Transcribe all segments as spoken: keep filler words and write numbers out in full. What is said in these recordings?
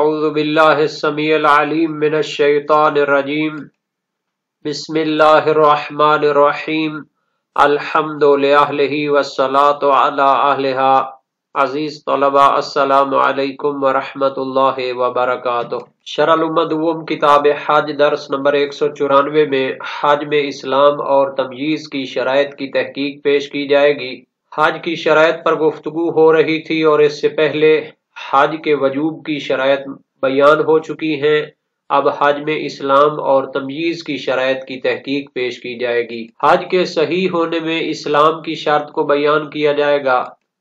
اعوذ باللہ السمیع العلیم من الشیطان الرجیم بسم اللہ الرحمن الرحیم الحمد للہ والصلاة علی اہلہا۔ عزیز طلبہ السلام علیکم ورحمۃ اللہ وبرکاتہ۔ شرح الامہ کتاب حج درس نمبر ایک سو چورانوے میں حج میں اسلام اور تمییز کی شرائط کی تحقیق پیش کی جائے گی۔ حج کی شرائط پر گفتگو ہو رہی تھی اور اس سے پہلے حج کے وجوب کی شرائط بیان ہو چکی ہیں۔ اب حج میں اسلام اور تمییز کی شرائط کی تحقیق پیش کی جائے گی۔ حج کے صحیح ہونے میں اسلام کی شرط کو بیان کیا جائے گا۔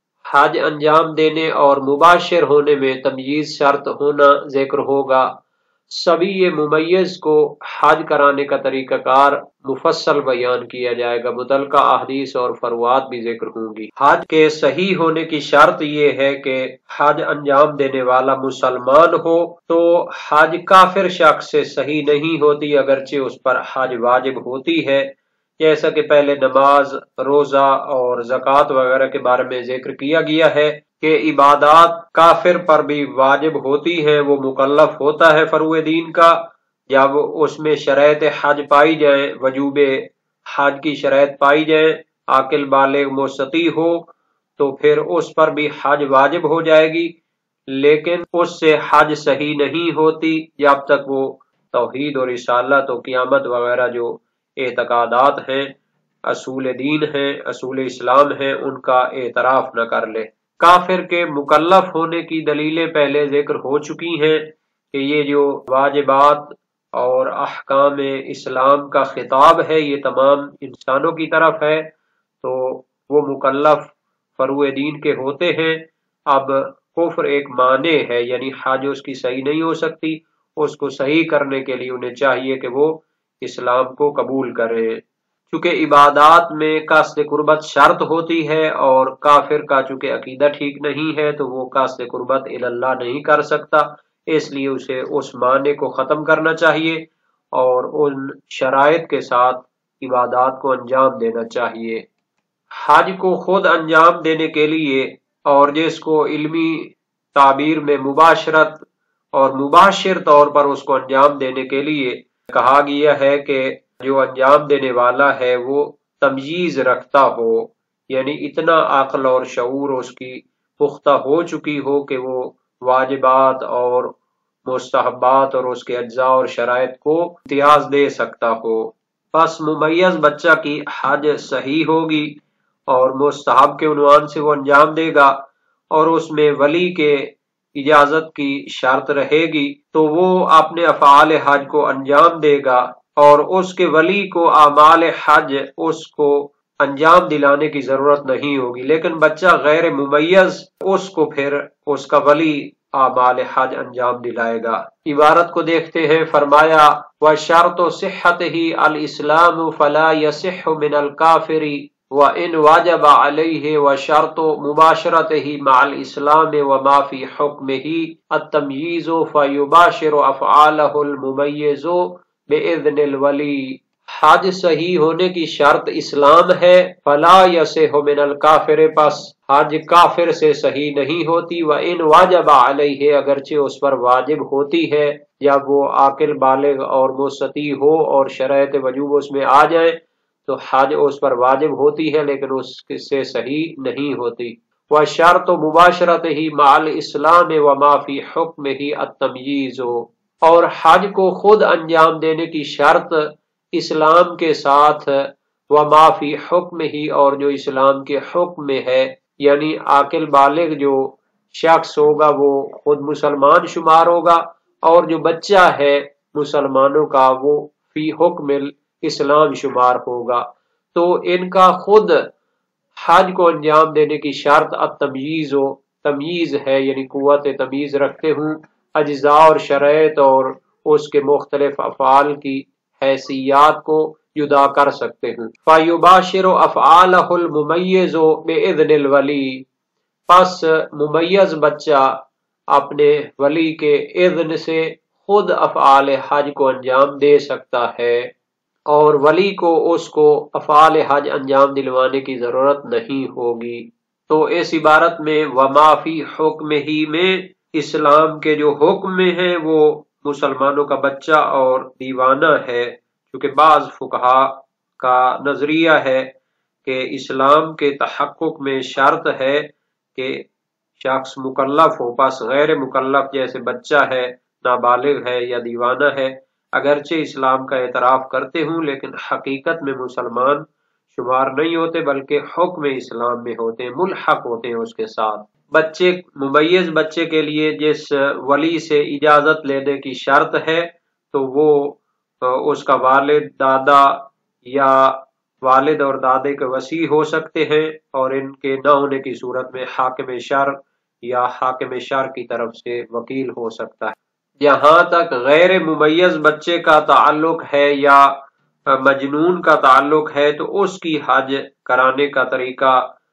حج انجام دینے اور مباشر ہونے میں تمییز شرط ہونا ذکر ہوگا۔ سبھی یہ ممیز کو حج کرانے کا طریقہ کار مفصل بیان کیا جائے گا۔ متعلقہ احادیث اور فروعات بھی ذکر ہوں گی۔ حج کے صحیح ہونے کی شرط یہ ہے کہ حج انجام دینے والا مسلمان ہو، تو حج کافر شخص سے صحیح نہیں ہوتی، اگرچہ اس پر حج واجب ہوتی ہے، جیسا کہ پہلے نماز، روزہ اور زکوٰۃ وغیرہ کے بارے میں ذکر کیا گیا ہے کہ عبادات کافر پر بھی واجب ہوتی ہیں۔ وہ مکلف ہوتا ہے فروع دین کا، جب اس میں شرائط حج پائی جائیں، وجوب حج کی شرائط پائی جائیں، عاقل بالغ مستطیع ہو، تو پھر اس پر بھی حج واجب ہو جائے گی، لیکن اس سے حج صحیح نہیں ہوتی جب تک وہ توحید اور رسالت و قیامت وغیرہ جو اعتقادات ہیں، اصول دین ہیں، اصول اسلام ہیں، ان کا اعتراف نہ کر لے۔ کافر کے مکلف ہونے کی دلیلیں پہلے ذکر ہو چکی ہیں کہ یہ جو واجبات اور احکام اسلام کا خطاب ہے یہ تمام انسانوں کی طرف ہے، تو وہ مکلف فروع دین کے ہوتے ہیں۔ اب کفر ایک مانع ہے، یعنی حج اس کی صحیح نہیں ہو سکتی، اس کو صحیح کرنے کے لیے انہیں چاہیے کہ وہ اسلام کو قبول کریں۔ چونکہ عبادات میں قصد قربت شرط ہوتی ہے اور کافر کا چونکہ عقیدہ ٹھیک نہیں ہے تو وہ قصد قربت اللہ نہیں کر سکتا، اس لیے اسے اس معنی کو ختم کرنا چاہیے اور ان شرائط کے ساتھ عبادات کو انجام دینا چاہیے۔ حج کو خود انجام دینے کے لیے، اور جس کو علمی تعبیر میں مباشرت اور مباشر طور پر اس کو انجام دینے کے لیے کہا گیا ہے کہ جو انجام دینے والا ہے وہ تمییز رکھتا ہو، یعنی اتنا عقل اور شعور اس کی پختہ ہو چکی ہو کہ وہ واجبات اور مستحبات اور اس کے اجزاء اور شرائط کو امتیاز دے سکتا ہو۔ پس ممیز بچہ کی حج صحیح ہوگی اور مستحب کے عنوان سے وہ انجام دے گا، اور اس میں ولی کے اجازت کی شرط رہے گی، تو وہ اپنے افعال حج کو انجام دے گا، اور اس کے ولی کو اعمال حج اس کو انجام دلانے کی ضرورت نہیں ہوگی۔ لیکن بچہ غیر ممیز، اس کو پھر اس کا ولی اعمال حج انجام دلائے گا۔ عبارت کو دیکھتے ہیں، فرمایا وَشَرْطُ صِحَّتِهِ الْإِسْلَامُ فَلَا يَصِحُّ مِنَ الْكَافِرِ وَإِنْ وَجَبَ عَلَيْهِ وَشَرْطُ مُبَاشَرَتِهِ مَعَ الْإِسْلَامِ وَمَا فِي حُكْمِهِ التَّمْيِيزُ فَيُبَاشِرُ أَفْعَالَهُ الْمُمَيِّزُ بِإِذْنِ الْوَلِيِّ۔ حج صحیح ہونے کی شرط اسلام ہے، فلا یصح من الکافر، پس حج کافر سے صحیح نہیں ہوتی، وَإِنْ وَجَبَ عَلَيْهِ، اگرچہ اس پر واجب ہوتی ہے جب وہ عاقل بالغ اور مستطیع ہو اور شرائط وجوب اس میں آ جائیں تو حج اس پر واجب ہوتی ہے لیکن اس سے صحیح نہیں ہوتی۔ وَشَرْطُ مُبَاشَرَتِهِ مَعَ الْإِسْلَامِ وَمَا فِي حُكْمِهِ التَّمْيِيزُ، اور حج کو خود انجام دینے کی شرط اسلام کے ساتھ وَمَا فِي حُكْمِهِ، اور جو اسلام کے حکم میں ہے، یعنی عاقل بالغ جو شخص ہوگا وہ خود مسلمان شمار ہوگا، اور جو بچہ ہے مسلمانوں کا وہ فی حکم اسلام شمار ہوگا۔ تو ان کا خود حج کو انجام دینے کی شرط التمییز و تمییز ہے، یعنی قوت تمییز رکھتے ہوں، اجزاء اور شرائط اور اس کے مختلف افعال کی حیثیات کو جدا کر سکتے ہیں۔ فَيُبَاشِرُ أَفْعَالَهُ الْمُمَيِّزُ بِإِذْنِ الْوَلِيِّ، پس ممیز بچہ اپنے ولی کے اذن سے خود افعال حج کو انجام دے سکتا ہے، اور ولی کو اس کو افعال حج انجام دلوانے کی ضرورت نہیں ہوگی۔ تو اس عبارت میں وما فی حکمہ میں اسلام کے جو حکم میں ہیں وہ مسلمانوں کا بچہ اور دیوانہ ہے، کیونکہ بعض فقہا کا نظریہ ہے کہ اسلام کے تحقق میں شرط ہے کہ شخص مکلف ہو، پس غیر مکلف جیسے بچہ ہے، نابالغ ہے یا دیوانہ ہے، اگرچہ اسلام کا اعتراف کرتے ہوں لیکن حقیقت میں مسلمان شمار نہیں ہوتے، بلکہ حکم اسلام میں ہوتے ہیں، ملحق ہوتے ہیں اس کے ساتھ۔ بچے ممیز بچے کے لیے جس ولی سے اجازت لینے کی شرط ہے تو وہ اس کا والد، دادا یا والد اور دادے کے وصی ہو سکتے ہیں، اور ان کے نہ ہونے کی صورت میں حاکم شرع یا حاکم شرع کی طرف سے وکیل ہو سکتا ہے۔ جہاں تک غیر ممیز بچے کا تعلق ہے یا مجنون کا تعلق ہے تو اس کی حج کرانے کا طریقہ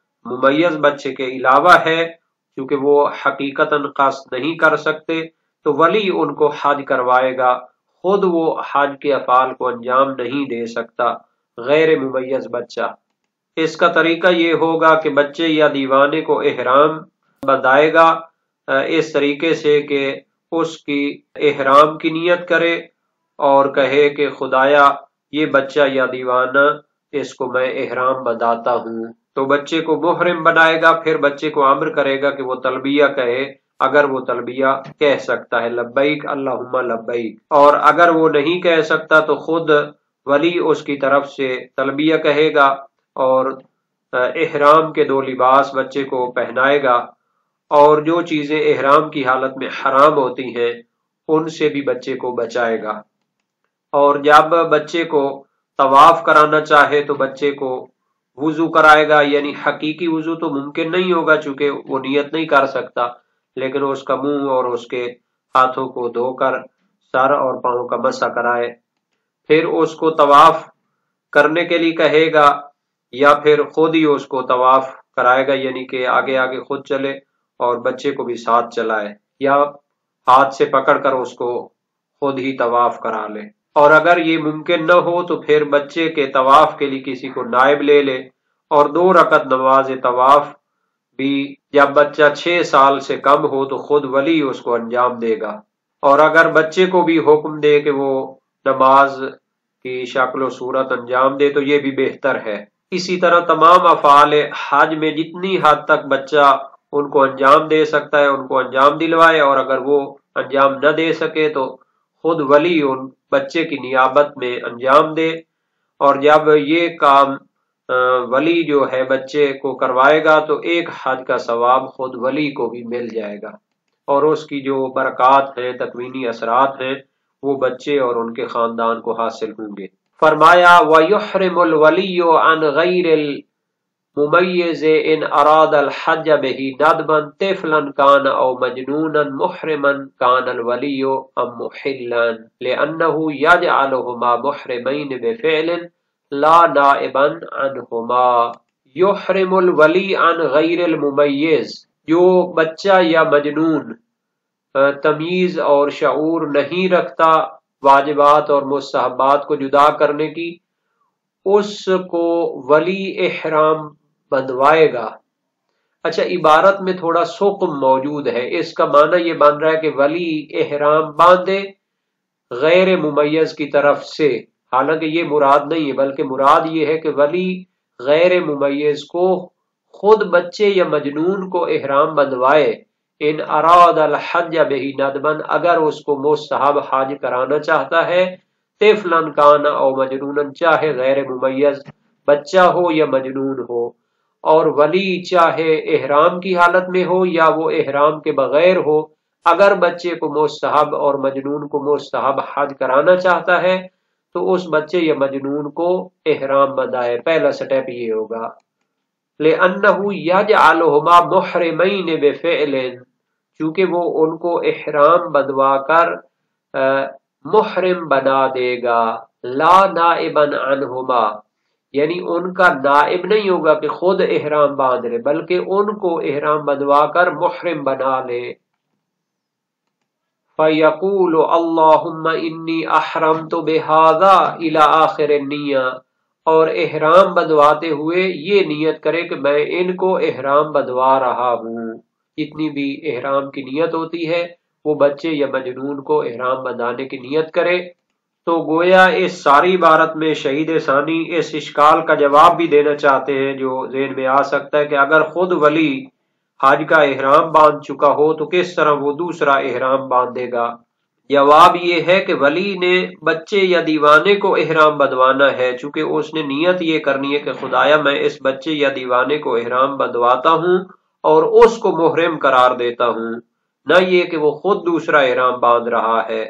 ممیز بچے کے علاوہ ہے، کیونکہ وہ حقیقتاً قصد نہیں کر سکتے تو ولی ان کو حج کروائے گا، خود وہ حج کے افعال کو انجام نہیں دے سکتا غیر ممیز بچہ۔ اس کا طریقہ یہ ہوگا کہ بچے یا دیوانے کو احرام بندھائے گا اس طریقے سے کہ اس کی احرام کی نیت کرے اور کہے کہ خدایا یہ بچہ یا دیوانہ اس کو میں احرام بندھاتا ہوں، تو بچے کو محرم بنائے گا، پھر بچے کو امر کرے گا کہ وہ تلبیہ کہے، اگر وہ تلبیہ کہہ سکتا ہے لبیک اللہم لبیک، اور اگر وہ نہیں کہہ سکتا تو خود ولی اس کی طرف سے تلبیہ کہے گا اور احرام کے دو لباس بچے کو پہنائے گا، اور جو چیزیں احرام کی حالت میں حرام ہوتی ہیں ان سے بھی بچے کو بچائے گا۔ اور جب بچے کو طواف کرانا چاہے تو بچے کو وضو کرائے گا، یعنی حقیقی وضو تو ممکن نہیں ہوگا چونکہ وہ نیت نہیں کر سکتا، لیکن اس کا منہ اور اس کے ہاتھوں کو دھو کر سر اور پاؤں کا مسح کرائے، پھر اس کو طواف کرنے کے لیے کہے گا یا پھر خود ہی اس کو طواف کرائے گا، یعنی کہ آگے آگے خود چلے اور بچے کو بھی ساتھ چلائے، یا ہاتھ سے پکڑ کر اس کو خود ہی طواف کرا لے۔ اور اگر یہ ممکن نہ ہو تو پھر بچے کے طواف کے لیے کسی کو نائب لے لے، اور دو رکعت نماز طواف بھی جب بچہ چھ سال سے کم ہو تو خود ولی اس کو انجام دے گا، اور اگر بچے کو بھی حکم دے کہ وہ نماز کی شکل و صورت انجام دے تو یہ بھی بہتر ہے۔ اسی طرح تمام افعال حج میں جتنی حد تک بچہ ان کو انجام دے سکتا ہے ان کو انجام دلوائے، اور اگر وہ انجام نہ دے سکے تو خود ولی ان بچے کی نیابت میں انجام دے، اور جب یہ کام ولی جو ہے بچے کو کروائے گا تو ایک حج کا ثواب خود ولی کو بھی مل جائے گا، اور اس کی جو برکات ہیں، تکوینی اثرات ہیں، وہ بچے اور ان کے خاندان کو حاصل ہوں گے۔ فرمایا وَيُحْرِمُ الْوَلِيُّ عَنْ غَيْرِ الْمُمَيِّزِ إِنْ أَرَادَ الْحَجَّ بِهِ نَدْبًا طِفْلًا كَانَ أَوْ مَجْنُونًا مُحْرِمًا كَانَ الْوَلِيُّ أَمْ مُحِلًّا لِأَنَّهُ يَجْعَلُهُمَا مُحْرِمَيْنِ بِفِعْلٍ لا نائبا عنہما۔ یحرم الولی عن غیر الممیز، جو بچہ یا مجنون تمیز اور شعور نہیں رکھتا واجبات اور مستحبات کو جدا کرنے کی، اس کو ولی احرام بندھوائے گا۔ اچھا، عبارت میں تھوڑا سقم موجود ہے، اس کا معنی یہ بن رہا ہے کہ ولی احرام باندھے غیر ممیز کی طرف سے، حالانکہ یہ مراد نہیں ہے، بلکہ مراد یہ ہے کہ ولی غیر ممیز کو خود بچے یا مجنون کو احرام بندھوائے، ان اراد الحج بہ ندبن، اگر اس کو مستحب حج کرانا چاہتا ہے، طفلا کان او مجنون، چاہے غیر ممیز بچہ ہو یا مجنون ہو، اور ولی چاہے احرام کی حالت میں ہو یا وہ احرام کے بغیر ہو، اگر بچے کو مستحب اور مجنون کو مستحب حج کرانا چاہتا ہے تو اس بچے یا مجنون کو احرام بندھائے۔ پہلا سٹیپ یہ ہوگا لِأَنَّهُ يَجْعَلُهُمَا مُحْرِمَيْنِ بِفِعْلٍ، چونکہ وہ ان کو احرام بندھوا کر محرم بنا دے گا، لا نائبا عنہما، یعنی ان کا نائب نہیں ہوگا کہ خود احرام باندھ لے، بلکہ ان کو احرام بندھوا کر محرم بنا لے۔ فَيَقُولُ اللَّهُمَّ إِنِّي أَحْرَمْتُ بِهَذَا إِلَى آخِرِ النِّيَّةِ، اور احرام بندھواتے ہوئے یہ نیت کرے کہ میں ان کو احرام بندھوا رہا ہوں، جتنی بھی احرام کی نیت ہوتی ہے وہ بچے یا مجنون کو احرام بندھانے کی نیت کرے۔ تو گویا اس ساری عبارت میں شہید ثانی اس اشکال کا جواب بھی دینا چاہتے ہیں جو ذہن میں آ سکتا ہے کہ اگر خود ولی حج کا احرام باندھ چکا ہو تو کس طرح وہ دوسرا احرام باندھے گا؟ جواب یہ ہے کہ ولی نے بچے یا دیوانے کو احرام بندھوانا ہے، چونکہ اس نے نیت یہ کرنی ہے کہ خدایا میں اس بچے یا دیوانے کو احرام بندھواتا ہوں اور اس کو محرم قرار دیتا ہوں، نہ یہ کہ وہ خود دوسرا احرام باندھ رہا ہے۔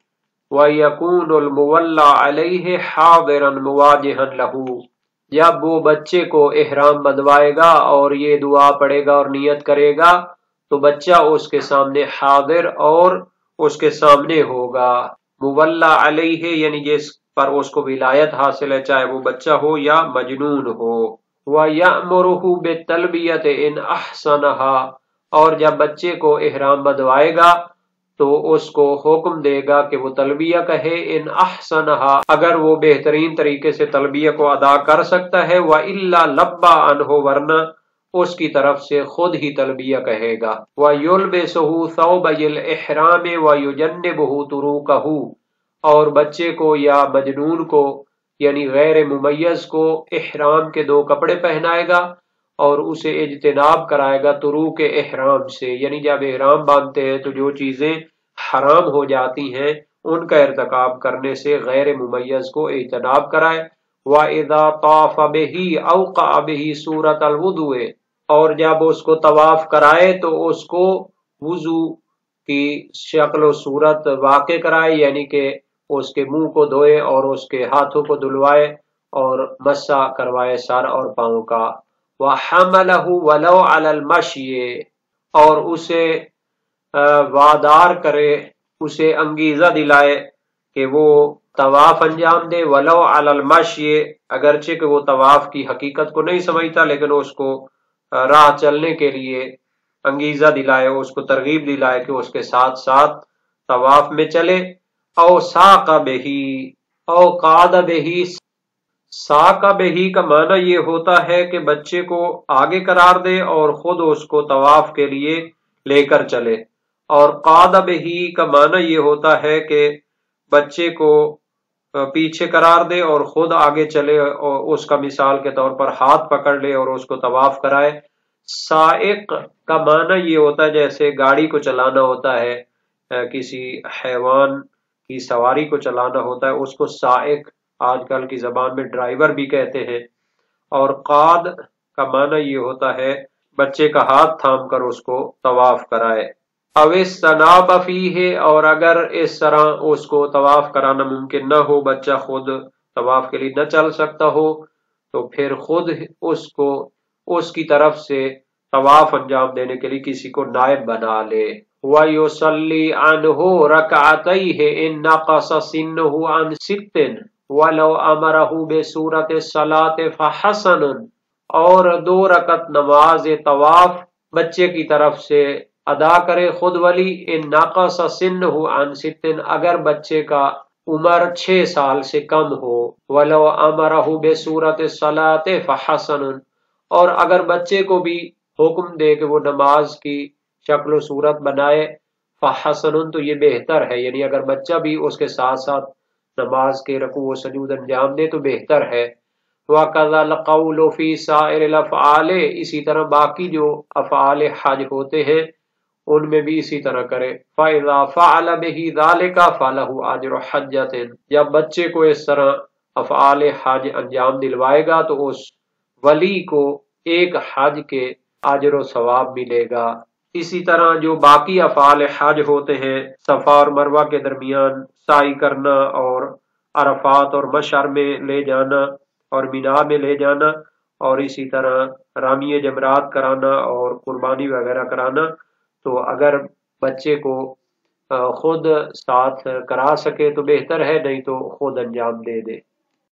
وَيَكُونُ الْمُوَلَّى عَلَيْهِ حَاضِرًا مُوَاجِهًا لَهُ، جب وہ بچے کو احرام بندھوائے گا اور یہ دعا پڑھے گا اور نیت کرے گا تو بچہ اس کے سامنے حاضر اور اس کے سامنے ہوگا۔ مولا علیہ یعنی جس پر اس کو ولایت حاصل ہے، چاہے وہ بچہ ہو یا مجنون ہو۔ وَيَأْمُرُهُ بِالتَّلْبِيَةِ إِنْ أَحْسَنَهَا، اور جب بچے کو احرام بندھوائے گا تو اس کو حکم دے گا کہ وہ تلبیہ کہے، ان احسنها، اگر وہ بہترین طریقے سے تلبیہ کو ادا کر سکتا ہے، وَإِلَّا لَبَّى عَنْهُ، ورنہ اس کی طرف سے خود ہی تلبیہ کہے گا۔ وَيُلْبِسُهُ ثَوْبَيِ الْإِحْرَامِ وَيُجَنِّبُهُ طُرُوقَهُ، اور بچے کو یا مجنون کو یعنی غیر ممیز کو احرام کے دو کپڑے پہنائے گا اور اسے اجتناب کرائے گا طروق احرام سے، یعنی جب احرام باندھتے ہیں تو جو چیزیں حرام ہو جاتی ہیں ان کا ارتکاب کرنے سے غیر ممیز کو اجتناب کرائے۔ وَإِذَا طَافَ بِهِ أَوْقَعَ بِهِ سُورَةَ الْوُضُوءِ، اور جب اس کو طواف کرائے تو اس کو وضو کی شکل و صورت واقع کرائے، یعنی کہ اس کے منہ کو دھوئے اور اس کے ہاتھوں کو دھلوائے اور مسح کروائے سر اور پاؤں کا۔ وَحَمَلَهُ وَلَوْ عَلَى الْمَشْيِ، اور اسے وادار کرے، اسے انگیزہ دلائے کہ وہ طواف انجام دے، وَلَوْ عَلَى الْمَشْيِ، اگرچہ کہ وہ طواف کی حقیقت کو نہیں سمجھتا لیکن اس کو راہ چلنے کے لیے انگیزہ دلائے، اس کو ترغیب دلائے کہ اس کے ساتھ ساتھ طواف میں چلے۔ او ساق بہی او قاد بہی، ساق بہی کا معنی یہ ہوتا ہے کہ بچے کو آگے قرار دے اور خود اس کو طواف کے لیے لے کر چلے، اور قاد بہی کا معنی یہ ہوتا ہے کہ بچے کو پیچھے قرار دے اور خود آگے چلے اور اس کا مثال کے طور پر ہاتھ پکڑ لے اور اس کو طواف کرائے۔ سائق کا معنی یہ ہوتا ہے جیسے گاڑی کو چلانا ہوتا ہے، کسی حیوان کی سواری کو چلانا ہوتا ہے، اس کو سائق آج کل کی زبان میں ڈرائیور بھی کہتے ہیں۔ اور قاد کا معنی یہ ہوتا ہے بچے کا ہاتھ تھام کر اس کو طواف کرائے۔ او استناب فیہ، اور اگر اس طرح اس کو طواف کرانا ممکن نہ ہو، بچہ خود طواف کے لیے نہ چل سکتا ہو، تو پھر خود اس کو اس کی طرف سے طواف انجام دینے کے لیے کسی کو نائب بنا لے۔ وَيُصَلِّي عَنْهُ رَكْعَتَيْهِ إِن نَقَصَ سِنُّهُ عَنْ سِتٍّ وَلَوْ أَمَرَهُ بِسُورَةِ الصَّلَاةِ فَحَسَنٌ، اور دو رکعت نماز طواف بچے کی طرف سے ادا کرے خود ولی، ان ناقص سنہ عن ستن، اگر بچے کا عمر چھ سال سے کم ہو، ولو امرہ بسورۃ الصلاۃ فحسن، اور اگر بچے کو بھی حکم دے کہ وہ نماز کی شکل و صورت بنائے، فحسن تو یہ بہتر ہے، یعنی اگر بچہ بھی اس کے ساتھ ساتھ نماز کے رکوع و سجود انجام دے تو بہتر ہے۔ وَكَذَا الْقَوْلُ فِي سَائِرِ الْأَفْعَالِ، اسی طرح باقی جو افعال حج ہوتے ہیں ان میں بھی اسی طرح کرے۔ فَإِذَا فَعَلَ بِهِ ذَلِكَ فَلَهُ أَجْرُ حَجَّةٍ، جب بچے کو اس طرح افعال حج انجام دلوائے گا تو اس ولی کو ایک حج کے اجر و ثواب ملے گا۔ اسی طرح جو باقی افعال حج ہوتے ہیں، صفا اور مروہ کے درمیان سعی کرنا اور عرفات اور مشعر میں لے جانا اور مینا میں لے جانا، اور اسی طرح رامی جمرات کرانا اور قربانی وغیرہ کرانا، تو اگر بچے کو خود ساتھ کرا سکے تو بہتر ہے، نہیں تو خود انجام دے دے۔